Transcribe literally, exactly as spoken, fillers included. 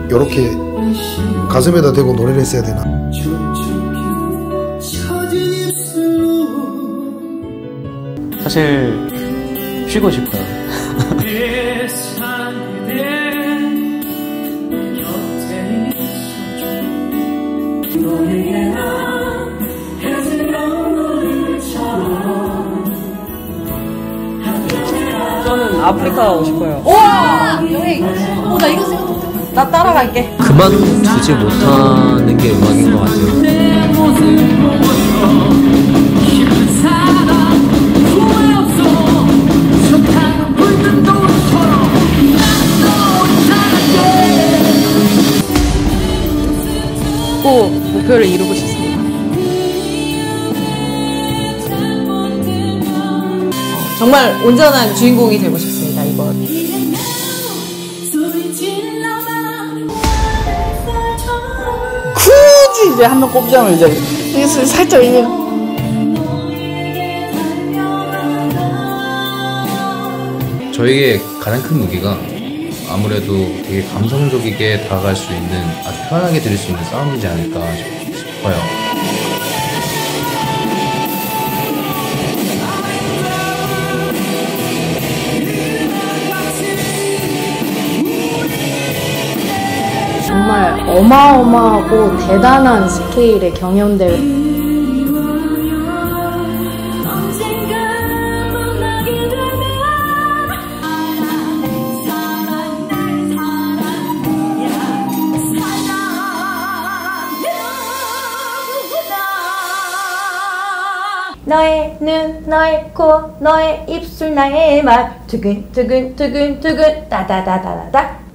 이렇게 가슴에다 대고 노래를 했어야 되나? 사실 쉬고 싶어요. 저는 아프리카 가고 싶어요. 우와! 여행! 어, 나 이거 생각했다. 나 따라갈게. 그만두지 못하는 게 음악인 것 같아요. 꼭 목표를 이루고 싶습니다. 정말 온전한 주인공이 되고 싶습니다, 이번. 굳이 이제 한 명 꼽자면 이제 이게 살짝 이게 저에게 가장 큰 무기가 아무래도 되게 감성적이게 다가갈 수 있는, 아주 편하게 들을 수 있는 사운드이지 않을까 싶어요. 정말 어마어마하고 대단한 스케일의 경연대회. 너의 눈, 너의 코, 너의 입술, 나의 말 두근 두근 두근 두근 따다다다다다